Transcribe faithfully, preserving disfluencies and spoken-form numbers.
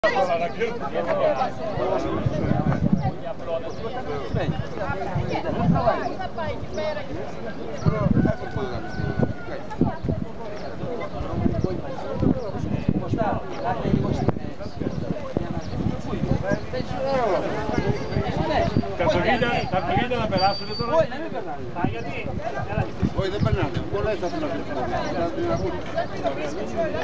Τα αυτοκίνητα να περάσουν τώρα. Όχι, να μην περνάνε. Γιατί. Όχι, δεν περνάνε. Πολλά θα